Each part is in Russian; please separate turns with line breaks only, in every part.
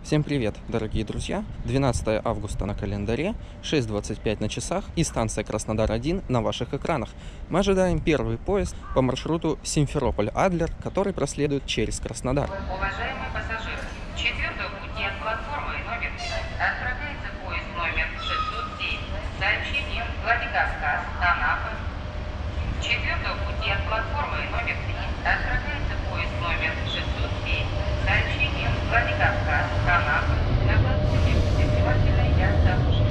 Всем привет, дорогие друзья! 12 августа на календаре, 6:25 на часах и станция Краснодар-1 на ваших экранах. Мы ожидаем первый поезд по маршруту Симферополь-Адлер, который проследует через Краснодар.
Уважаемые пассажиры, с 4-го пути от платформы номер 3 отправляется поезд номер 607 с сообщением Владикавказ, Анапа. С 4-го пути от платформы номер 3 отправляется поезд номер 607 с сообщением Владикавказ, Анапа. На платформе внимательно я сообщу.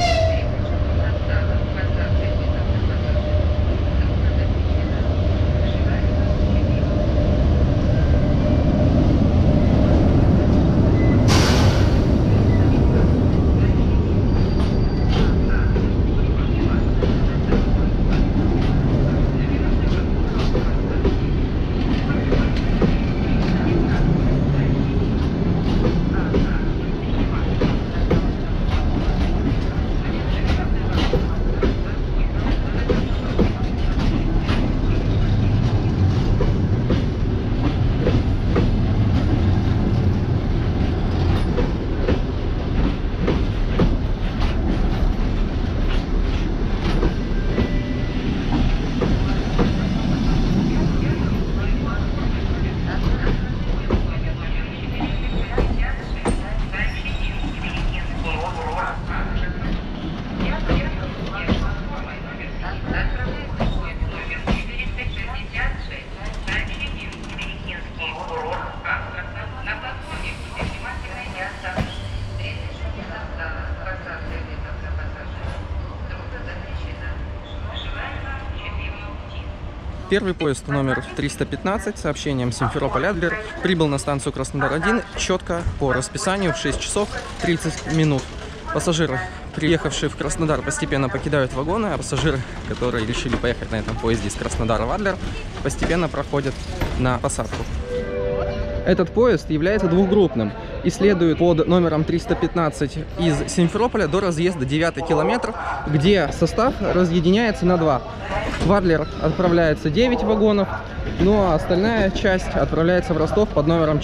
Первый поезд номер 315 с сообщением Симферополь-Адлер прибыл на станцию Краснодар-1 четко по расписанию в 6 часов 30 минут. Пассажиры, приехавшие в Краснодар, постепенно покидают вагоны, а пассажиры, которые решили поехать на этом поезде из Краснодара в Адлер, постепенно проходят на посадку. Этот поезд является двухгруппным и следует под номером 315 из Симферополя до разъезда 9 километр, где состав разъединяется на два. В Адлер отправляется 9 вагонов, ну а остальная часть отправляется в Ростов под номером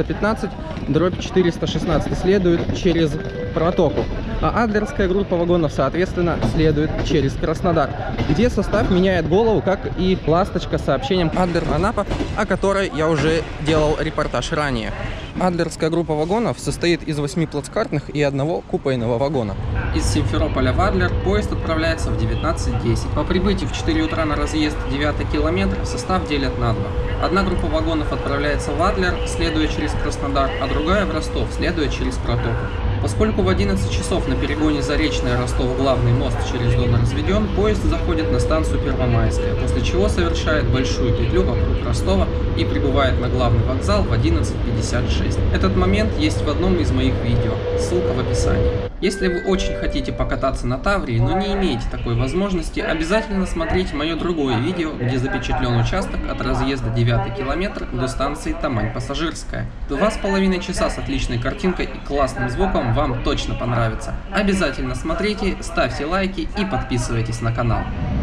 415/416 и следует через протоку. А адлерская группа вагонов, соответственно, следует через Краснодар, где состав меняет голову, как и ласточка с сообщением Адлер-Анапа, о которой я уже делал репортаж ранее. Адлерская группа вагонов состоит из 8 плацкартных и 1 купейного вагона. Из Симферополя в Адлер поезд отправляется в 19:10. По прибытии в 4 утра на разъезд 9 километр состав делят на два. Одна группа вагонов отправляется в Адлер, следуя через Краснодар, а другая в Ростов, следуя через протоку. Поскольку в 11 часов на перегоне Заречная Ростов главный мост через Дон разведен, поезд заходит на станцию Первомайская, после чего совершает большую петлю вокруг Ростова и прибывает на главный вокзал в 11:56. Этот момент есть в одном из моих видео, ссылка в описании. Если вы очень хотите покататься на Таврии, но не имеете такой возможности, обязательно смотрите мое другое видео, где запечатлен участок от разъезда 9 километр до станции Тамань-Пассажирская. 2,5 часа с отличной картинкой и классным звуком вам точно понравится. Обязательно смотрите, ставьте лайки и подписывайтесь на канал.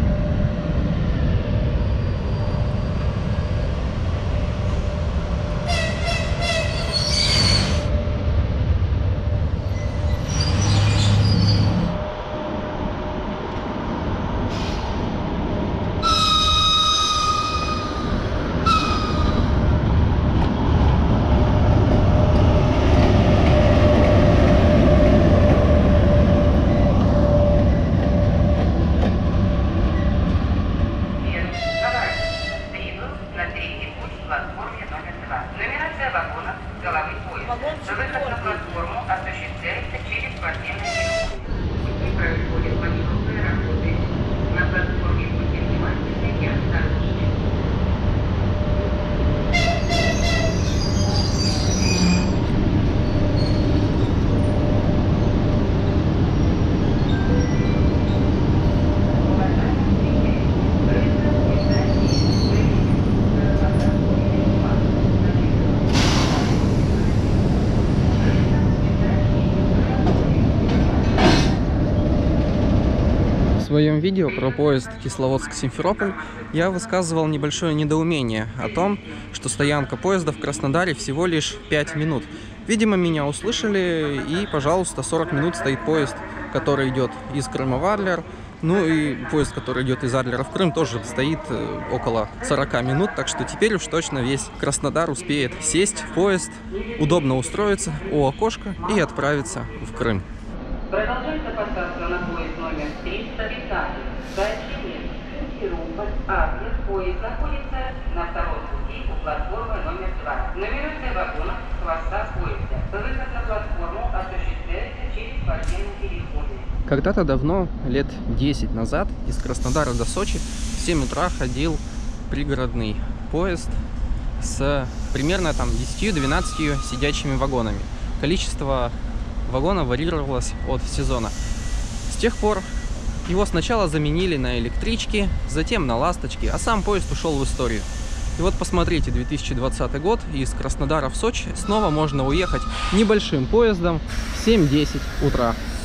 Нумерация вагонов, головы поезда. Выход на платформу осуществляется через спортивный переход. Пути происходят маршрутные работы. На платформе будьте внимательны и осторожны.
своем видео про поезд Кисловодск-Симферополь я высказывал небольшое недоумение о том, что стоянка поезда в Краснодаре всего лишь 5 минут. Видимо, меня услышали, и, пожалуйста, 40 минут стоит поезд, который идет из Крыма в Адлер. Ну и поезд, который идет из Адлера в Крым, тоже стоит около 40 минут, так что теперь уж точно весь Краснодар успеет сесть в поезд, удобно устроиться у окошка и отправиться в Крым.
Продолжается посадка на поезд номер 315. Сообщение Симферополь, Адлер. Поезд находится на втором пути у платформы номер 2. Нумерация вагонов хвоста поезда. Выход на платформу осуществляется через подземный переход.
Когда-то давно, лет 10 назад, из Краснодара до Сочи в 7 утра ходил пригородный поезд с примерно там 10-12 сидячими вагонами. Количество вагонов варьировалось от сезона. С тех пор его сначала заменили на электрички, затем на ласточки, а сам поезд ушел в историю. И вот посмотрите, 2020 год, и из Краснодара в Сочи снова можно уехать небольшим поездом в 7-10 утра.